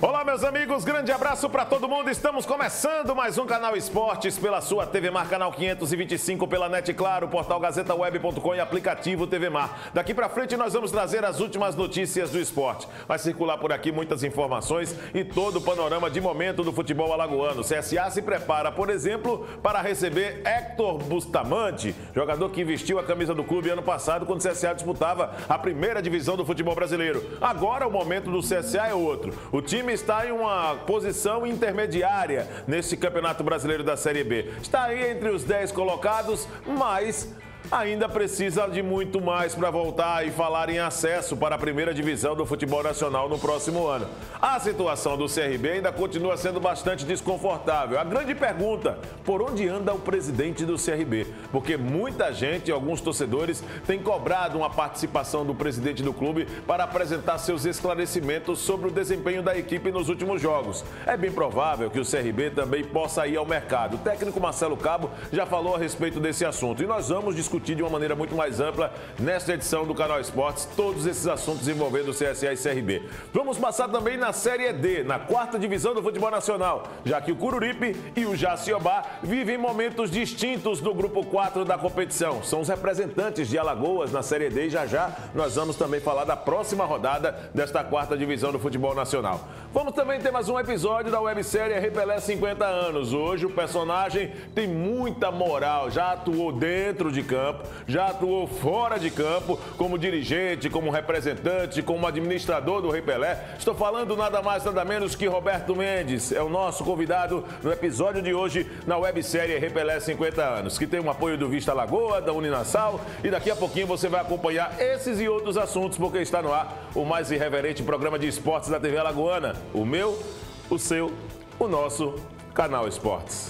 Olá, meus amigos, grande abraço para todo mundo. Estamos começando mais um Canal Esportes pela sua TV Mar, canal 525, pela NET Claro, portal gazetaweb.com e aplicativo TV Mar. Daqui para frente nós vamos trazer as últimas notícias do esporte. Vai circular por aqui muitas informações e todo o panorama de momento do futebol alagoano. O CSA se prepara, por exemplo, para receber Héctor Bustamante, jogador que vestiu a camisa do clube ano passado quando o CSA disputava a primeira divisão do futebol brasileiro. Agora o momento do CSA é outro. O time está em uma posição intermediária nesse Campeonato Brasileiro da Série B. Está aí entre os 10 colocados, mas ainda precisa de muito mais para voltar e falar em acesso para a primeira divisão do futebol nacional no próximo ano. A situação do CRB ainda continua sendo bastante desconfortável. A grande pergunta, por onde anda o presidente do CRB? Porque muita gente, alguns torcedores, têm cobrado uma participação do presidente do clube para apresentar seus esclarecimentos sobre o desempenho da equipe nos últimos jogos. É bem provável que o CRB também possa ir ao mercado. O técnico Marcelo Cabo já falou a respeito desse assunto e nós vamos discutir de uma maneira muito mais ampla nesta edição do Canal Esportes todos esses assuntos envolvendo o CSA e CRB. Vamos passar também na Série D, na quarta divisão do futebol nacional, já que o Coruripe e o Jaciobá vivem momentos distintos do grupo 4 da competição. São os representantes de Alagoas na Série D e já nós vamos também falar da próxima rodada desta quarta divisão do futebol nacional. Vamos também ter mais um episódio da websérie Repelé 50 anos. Hoje o personagem tem muita moral, já atuou dentro de campo, já atuou fora de campo, como dirigente, como representante, como administrador do Repelé. Estou falando nada mais, nada menos que Roberto Mendes. É o nosso convidado no episódio de hoje na websérie Repelé 50 anos, que tem o apoio do Vista Lagoa, da Uninassal, e daqui a pouquinho você vai acompanhar esses e outros assuntos, porque está no ar o mais irreverente programa de esportes da TV Alagoana. O meu, o seu, o nosso Canal Esportes.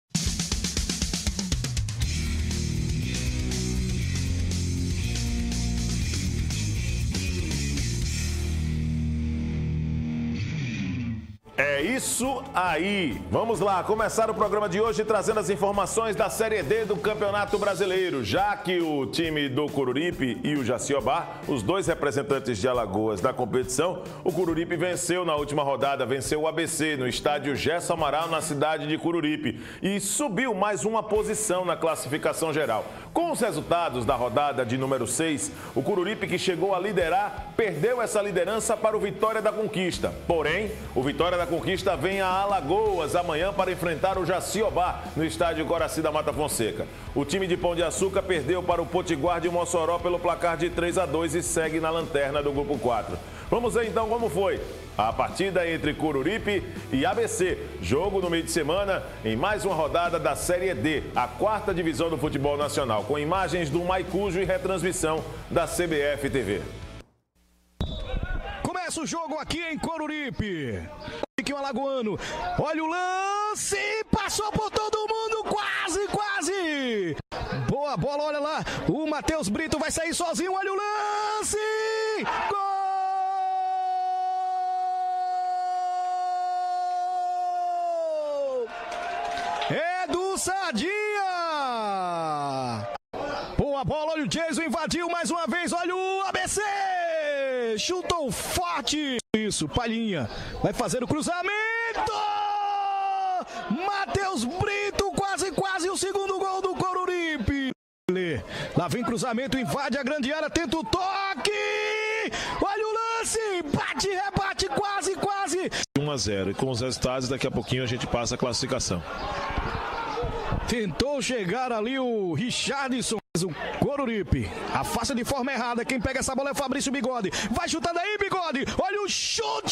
É isso aí. Vamos lá, começar o programa de hoje trazendo as informações da Série D do Campeonato Brasileiro, já que o time do Coruripe e o Jaciobá, os dois representantes de Alagoas da competição, o Coruripe venceu na última rodada, venceu o ABC no estádio Gerson Amaral, na cidade de Coruripe, e subiu mais uma posição na classificação geral. Com os resultados da rodada de número 6, o Coruripe, que chegou a liderar, perdeu essa liderança para o Vitória da Conquista. Porém, o Vitória da Conquista vem a Alagoas amanhã para enfrentar o Jaciobá no estádio Coraci da Mata Fonseca. O time de Pão de Açúcar perdeu para o Potiguar de Mossoró pelo placar de 3-2 e segue na lanterna do grupo 4. Vamos ver então como foi a partida entre Coruripe e ABC. Jogo no meio de semana em mais uma rodada da Série D, a quarta divisão do futebol nacional, com imagens do Maicujo e retransmissão da CBF TV. Começa o jogo aqui em Coruripe. Aqui o alagoano, olha o lance, passou por todo mundo, quase. Boa bola, olha lá, o Matheus Brito vai sair sozinho, olha o lance, gol! É do Sadinha! Boa bola, olha o Jason, invadiu mais uma vez, olha o ABC! Chutou forte. Isso, Palhinha vai fazer o cruzamento. Matheus Brito, quase o segundo gol do Coruripe. Lá vem cruzamento, invade a grande área, tenta o toque. Olha o lance, bate, rebate, quase. 1-0 e com os resultados daqui a pouquinho a gente passa a classificação. Tentou chegar ali o Richardson, mas o Coruripe afasta de forma errada. Quem pega essa bola é o Fabrício Bigode. Vai chutando aí, Bigode. Olha o chute!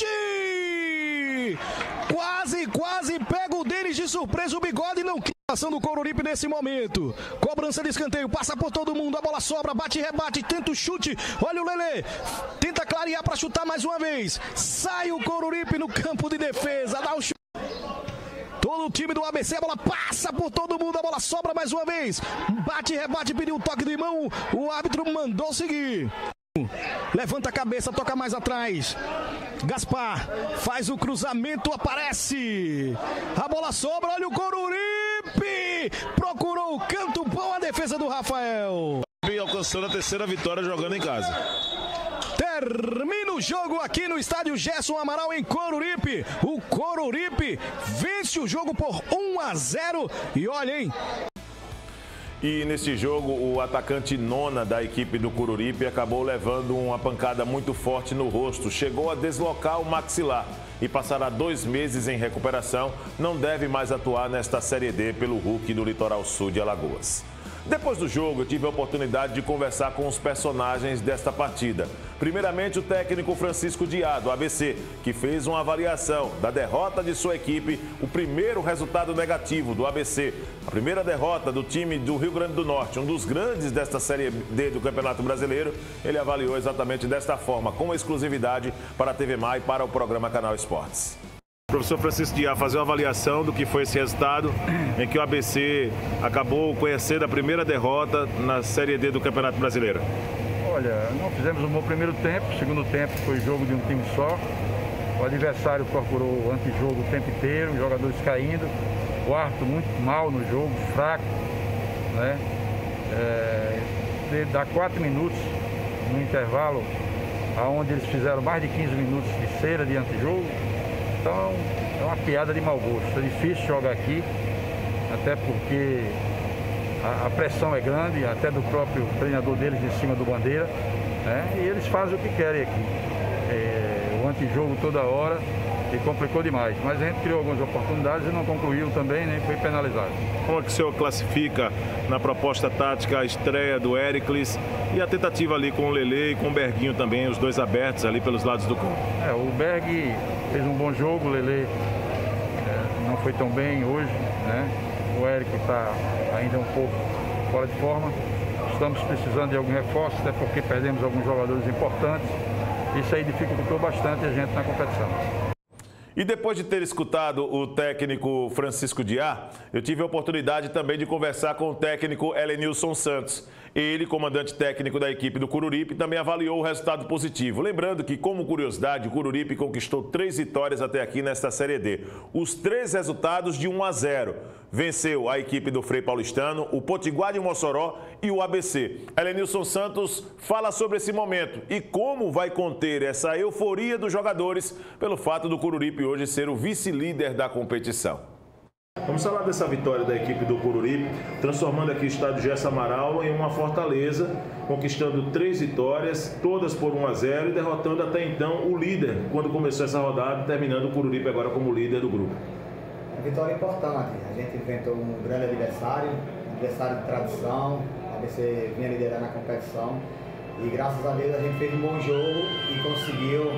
Quase pega o Denis de surpresa. O Bigode não quer a ação do Coruripe nesse momento. Cobrança de escanteio, passa por todo mundo. A bola sobra, bate, rebate, tenta o chute. Olha o Lelê. Tenta clarear para chutar mais uma vez. Sai o Coruripe no campo de defesa. Dá o chute. Todo o time do ABC, a bola passa por todo mundo, a bola sobra mais uma vez. Bate, rebate, pediu um toque de mão, o árbitro mandou seguir. Levanta a cabeça, toca mais atrás. Gaspar faz o cruzamento, aparece. A bola sobra, olha o Coruripe. Procurou o canto bom, a defesa do Rafael. Vem alcançando a terceira vitória jogando em casa. Termina o jogo aqui no estádio Gerson Amaral em Coruripe. O Coruripe vence o jogo por 1-0 e olha, hein? E nesse jogo, o atacante Nona da equipe do Coruripe acabou levando uma pancada muito forte no rosto. Chegou a deslocar o maxilar e passará 2 meses em recuperação. Não deve mais atuar nesta Série D pelo Hulk do Litoral Sul de Alagoas. Depois do jogo, eu tive a oportunidade de conversar com os personagens desta partida. Primeiramente, o técnico Francisco Diá, do ABC, que fez uma avaliação da derrota de sua equipe, o primeiro resultado negativo do ABC, a primeira derrota do time do Rio Grande do Norte, um dos grandes desta Série D do Campeonato Brasileiro. Ele avaliou exatamente desta forma, com exclusividade para a TV Mar e para o programa Canal Esportes. Professor Francisco Diá, fazer uma avaliação do que foi esse resultado em que o ABC acabou conhecendo a primeira derrota na Série D do Campeonato Brasileiro. Olha, não fizemos um bom primeiro tempo, segundo tempo foi jogo de um time só. O adversário procurou o antijogo o tempo inteiro, os jogadores caindo, o árbitro muito mal no jogo, fraco, né? Dá 4 minutos no intervalo, onde eles fizeram mais de 15 minutos de cera de antijogo. Então, é uma piada de mau gosto. É difícil jogar aqui, até porque a pressão é grande, até do próprio treinador deles em cima do Bandeira, né? E eles fazem o que querem aqui. O antijogo toda hora e complicou demais. Mas a gente criou algumas oportunidades e não concluiu também, nem foi penalizado. Como é que o senhor classifica na proposta tática a estreia do Éricles e a tentativa ali com o Lelê e com o Berguinho também, os dois abertos ali pelos lados do campo? O Berg fez um bom jogo, o Lelê não foi tão bem hoje, né? O Érico está ainda um pouco fora de forma. Estamos precisando de algum reforço, até porque perdemos alguns jogadores importantes. Isso aí dificultou bastante a gente na competição. E depois de ter escutado o técnico Francisco Diá, eu tive a oportunidade também de conversar com o técnico Helenilson Santos. Ele, comandante técnico da equipe do Coruripe, também avaliou o resultado positivo. Lembrando que, como curiosidade, o Coruripe conquistou 3 vitórias até aqui nesta Série D. Os 3 resultados de 1-0. Venceu a equipe do Frei Paulistano, o Potiguar de Mossoró e o ABC. Helenilson Santos fala sobre esse momento e como vai conter essa euforia dos jogadores pelo fato do Coruripe hoje ser o vice-líder da competição. Vamos falar dessa vitória da equipe do Coruripe, transformando aqui o estádio Gerson Amaral em uma fortaleza, conquistando 3 vitórias, todas por 1-0 e derrotando até então o líder, quando começou essa rodada, terminando o Coruripe agora como líder do grupo. Vitória importante, a gente enfrentou um grande adversário de tradição, a ABC vinha liderando a competição e graças a Deus a gente fez um bom jogo e conseguiu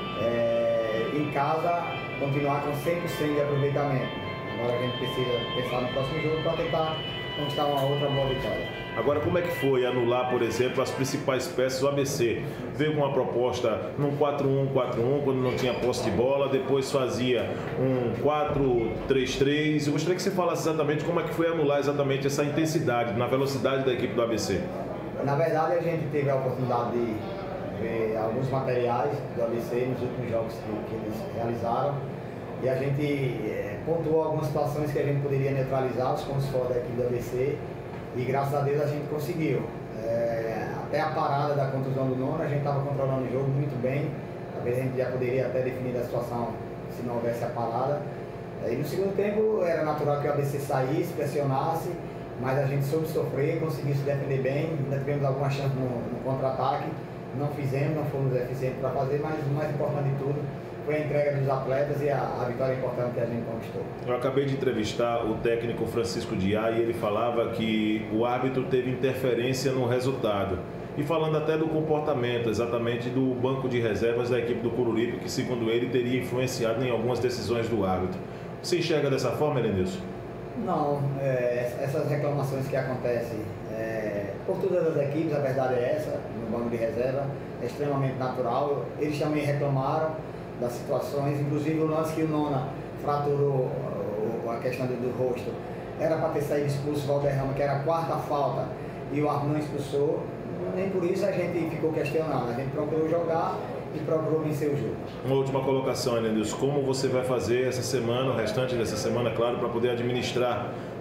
em casa continuar com 100% de aproveitamento. Agora a gente precisa pensar no próximo jogo para tentar conquistar uma outra boa vitória. Agora, como é que foi anular, por exemplo, as principais peças do ABC? Veio com uma proposta num 4-1-4-1, quando não tinha posse de bola, depois fazia um 4-3-3. Eu gostaria que você falasse exatamente como é que foi anular exatamente essa intensidade, na velocidade da equipe do ABC. Na verdade, a gente teve a oportunidade de ver alguns materiais do ABC nos últimos jogos que eles realizaram. E a gente pontuou algumas situações que a gente poderia neutralizar os pontos fora da equipe do ABC e graças a Deus a gente conseguiu. Até a parada da contusão do Nono, a gente estava controlando o jogo muito bem. Talvez a gente já poderia até definir a situação se não houvesse a parada. E no segundo tempo era natural que o ABC saísse, pressionasse, mas a gente soube sofrer, conseguiu se defender bem, ainda tivemos alguma chance no contra-ataque. Não fizemos, não fomos eficientes para fazer, mas o mais importante de tudo foi a entrega dos atletas e a vitória importante que a gente conquistou. Eu acabei de entrevistar o técnico Francisco Diá e ele falava que o árbitro teve interferência no resultado. E falando até do comportamento, exatamente do banco de reservas da equipe do Coruripe, que segundo ele teria influenciado em algumas decisões do árbitro. Você enxerga dessa forma, Helenilson? Não, essas reclamações que acontecem por todas as equipes, a verdade é essa, no banco de reserva, é extremamente natural. Eles também reclamaram das situações, inclusive o lance que o Nona fraturou a questão do rosto, era para ter saído expulso o Valderrama, que era a 4ª falta, e o árbitro não expulsou, nem por isso a gente ficou questionando, a gente procurou jogar e procurou vencer o jogo. Uma última colocação, Helenilson, como você vai fazer essa semana, o restante dessa semana, claro, para poder administrar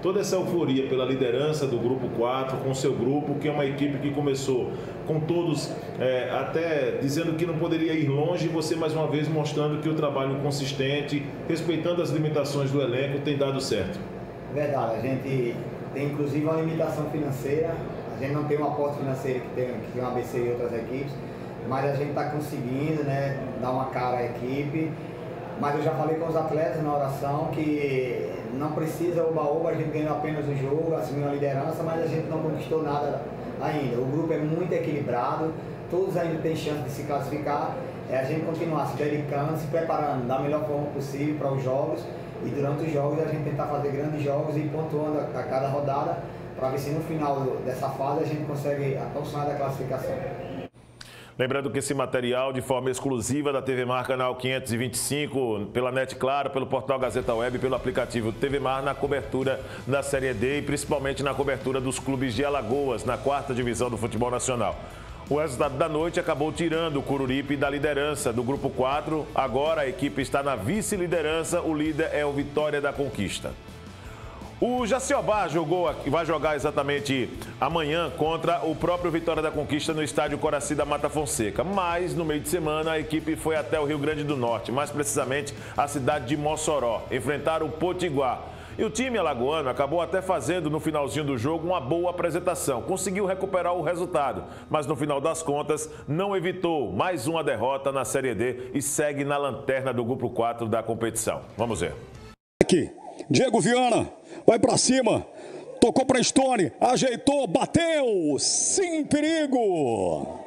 toda essa euforia pela liderança do Grupo 4, com seu grupo, que é uma equipe que começou com todos até dizendo que não poderia ir longe, e você mais uma vez mostrando que o trabalho consistente, respeitando as limitações do elenco, tem dado certo. Verdade, a gente tem inclusive uma limitação financeira, a gente não tem um aporte financeiro que tem o ABC e outras equipes, mas a gente está conseguindo, né, dar uma cara à equipe. Mas eu já falei com os atletas na oração que não precisa oba-oba, a gente ganhou apenas o jogo, assumiu a liderança, mas a gente não conquistou nada ainda. O grupo é muito equilibrado, todos ainda têm chance de se classificar. É a gente continuar se dedicando, se preparando da melhor forma possível para os jogos, e durante os jogos a gente tentar fazer grandes jogos e pontuando a cada rodada para ver se no final dessa fase a gente consegue aproximar da classificação. Lembrando que esse material, de forma exclusiva da TV Mar Canal 525, pela NET Claro, pelo portal Gazeta Web, pelo aplicativo TV Mar, na cobertura da Série D e principalmente na cobertura dos clubes de Alagoas, na 4ª divisão do futebol nacional. O resultado da noite acabou tirando o Coruripe da liderança do Grupo 4. Agora a equipe está na vice-liderança, o líder é o Vitória da Conquista. O Jaciobá vai jogar exatamente amanhã contra o próprio Vitória da Conquista no estádio Coraci da Mata Fonseca. Mas no meio de semana a equipe foi até o Rio Grande do Norte, mais precisamente a cidade de Mossoró, enfrentar o Potiguar. E o time alagoano acabou até fazendo no finalzinho do jogo uma boa apresentação. Conseguiu recuperar o resultado, mas no final das contas não evitou mais uma derrota na Série D e segue na lanterna do Grupo 4 da competição. Vamos ver. Aqui, Diego Viana, vai pra cima, tocou pra Stone, ajeitou, bateu, sem perigo.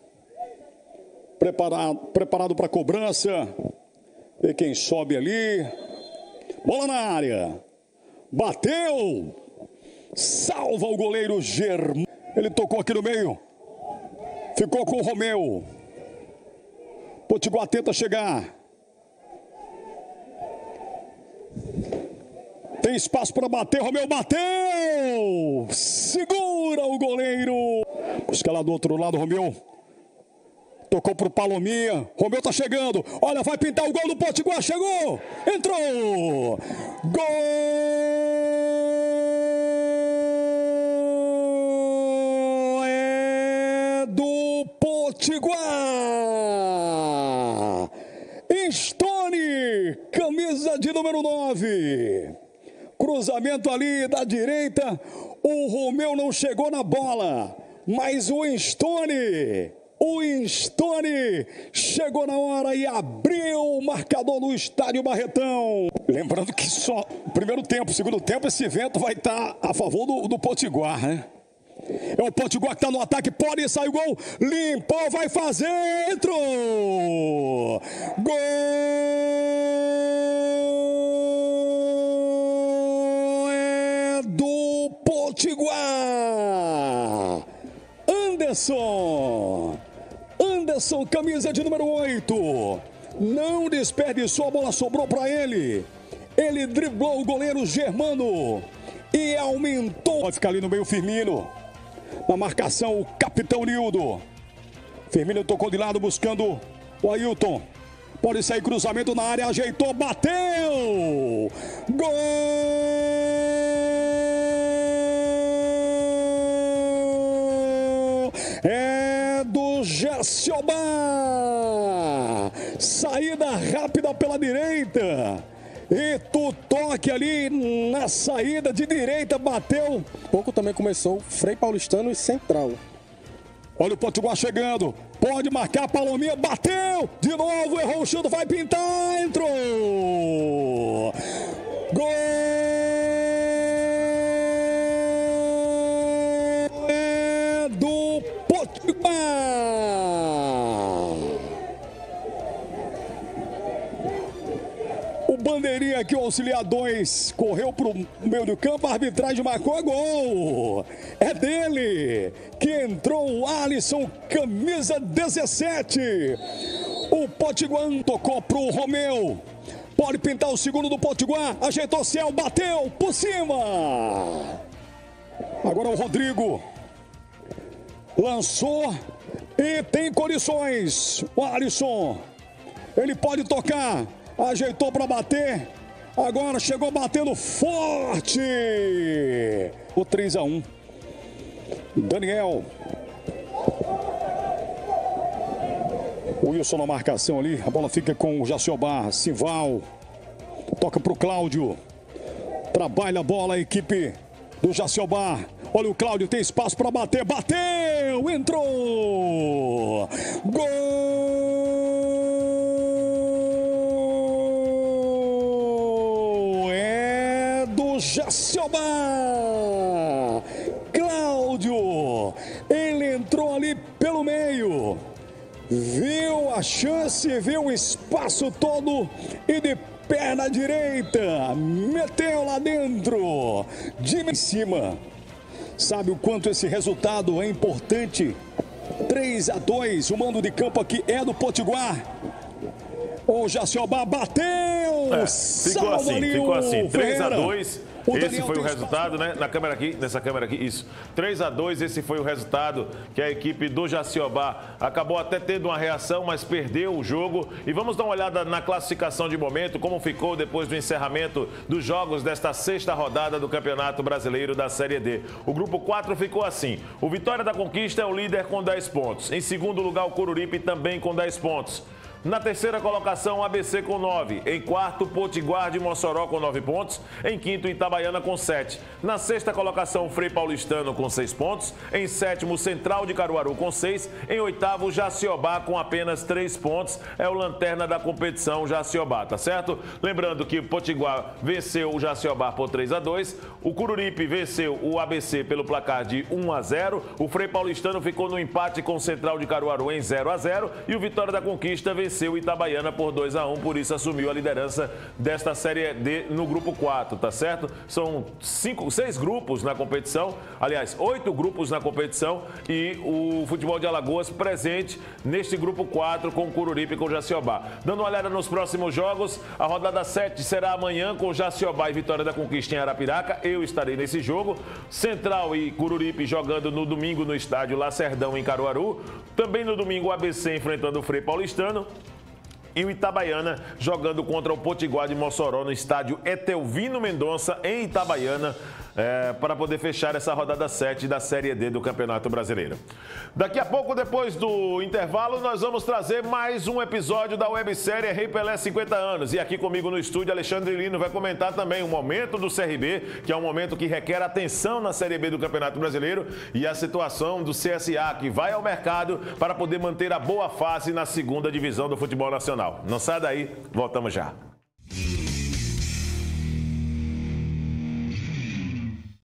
Preparado pra cobrança, vê quem sobe ali, bola na área, bateu, salva o goleiro Germano, ele tocou aqui no meio, ficou com o Romeu, Potiguar tenta chegar. Tem espaço para bater, Romeu bateu! Segura o goleiro! Busca lá do outro lado, Romeu. Tocou pro Palominha. Romeu tá chegando. Olha, vai pintar o gol do Potiguar. Chegou! Entrou! Gol! É do Potiguar! Stone, camisa de número 9. Cruzamento ali da direita, o Romeu não chegou na bola, mas o Stone chegou na hora e abriu o marcador no estádio Barretão. Lembrando que só primeiro tempo, segundo tempo, esse vento vai estar a favor do Potiguar, né? É o Potiguar que está no ataque, pode sair o gol, limpou, vai fazer, entrou! Gol! Do Potiguar, Anderson, camisa de número 8, não desperdiçou, a bola sobrou para ele driblou o goleiro Germano e aumentou, vai ficar ali no meio Firmino, na marcação o capitão Nildo, Firmino tocou de lado buscando o Ailton, pode sair cruzamento na área, ajeitou, bateu, gol! É do Jaciobá, saída rápida pela direita, e tu toque ali na saída de direita, bateu. Pouco também começou Frei Paulistano e Central. Olha o Potiguar chegando, pode marcar, Palominha, bateu, de novo, errou o chute, vai pintar, entrou, gol! É do Potiguar. O bandeirinha aqui, o auxiliar 2, correu para o meio do campo, a arbitragem marcou, gol! É dele que entrou o Alisson, camisa 17. O Potiguar tocou para o Romeu. Pode pintar o segundo do Potiguar, ajeitou o céu, bateu por cima. Agora o Rodrigo lançou e tem condições. O Alisson, ele pode tocar, ajeitou para bater, Agora chegou batendo forte. O 3-1. Daniel. O Wilson na marcação ali. A bola fica com o Jaciobar. Simval. Toca para o Cláudio. Trabalha a bola a equipe do Jaciobar. Olha o Cláudio, tem espaço para bater. Bateu! Entrou! Gol! É do Jaciobar! Cláudio! Ele entrou ali pelo meio. Viu a chance, viu o espaço todo e de perna direita, meteu lá dentro, de em cima. Sabe o quanto esse resultado é importante? 3-2, o mando de campo aqui é do Potiguar. O Jaciobar bateu! Ficou assim, 3-2. Esse foi o resultado, né? Na câmera aqui, nessa câmera aqui, isso. 3-2, esse foi o resultado que a equipe do Jaciobar acabou até tendo uma reação, mas perdeu o jogo. E vamos dar uma olhada na classificação de momento, como ficou depois do encerramento dos jogos desta sexta rodada do Campeonato Brasileiro da Série D. O grupo 4 ficou assim. O Vitória da Conquista é o líder com 10 pontos. Em segundo lugar, o Coruripe também com 10 pontos. Na terceira colocação, ABC com 9. Em quarto, Potiguar de Mossoró com 9 pontos. Em quinto, Itabaiana com 7. Na sexta colocação, Frei Paulistano com 6 pontos. Em sétimo, Central de Caruaru com 6. Em oitavo, Jaciobar com apenas 3 pontos. É o lanterna da competição, Jaciobar, tá certo? Lembrando que Potiguar venceu o Jaciobar por 3-2. O Coruripe venceu o ABC pelo placar de 1-0. O Frei Paulistano ficou no empate com o Central de Caruaru em 0-0. E o Vitória da Conquista venceu o Itabaiana por 2-1, por isso assumiu a liderança desta Série D no grupo 4, tá certo? São 6 grupos na competição, aliás, 8 grupos na competição e o Futebol de Alagoas presente neste grupo 4 com o Coruripe e com o Jaciobar. Dando uma olhada nos próximos jogos, a rodada 7 será amanhã com Jaciobar e Vitória da Conquista em Arapiraca, eu estarei nesse jogo. Central e Coruripe jogando no domingo no estádio Lacerdão em Caruaru. Também no domingo o ABC enfrentando o Frei Paulistano. E o Itabaiana jogando contra o Potiguar de Mossoró no estádio Etelvino Mendonça, em Itabaiana, para poder fechar essa rodada 7 da Série D do Campeonato Brasileiro. Daqui a pouco, depois do intervalo, nós vamos trazer mais um episódio da websérie Rei Pelé 50 anos. E aqui comigo no estúdio, Alexandre Lino vai comentar também o momento do CRB, que é um momento que requer atenção na Série B do Campeonato Brasileiro, e a situação do CSA, que vai ao mercado para poder manter a boa fase na segunda divisão do futebol nacional. Não sai daí, voltamos já.